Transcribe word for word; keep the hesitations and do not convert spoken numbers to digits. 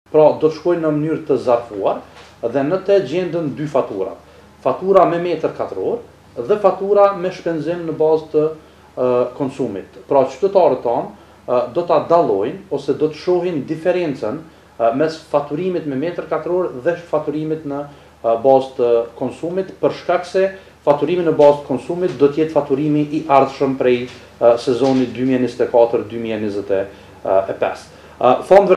Pra do të shkojnë në mënyrë të zarfuar dhe në të gjendën dy fatura. Fatura me metër katror dhe fatura me shpenzim në bazë të uh, konsumit. Pra qytetarët tanë uh, do ta dallojnë ose do të shohin diferencën uh, mes faturimit me metër katror dhe faturimit në uh, bazë të konsumit, për shkak se faturimi në bazë të konsumit do të jetë faturimi i ardhshëm prej uh, sezonit dy mijë e njëzet e katër dy mijë e njëzet e pesë. Uh,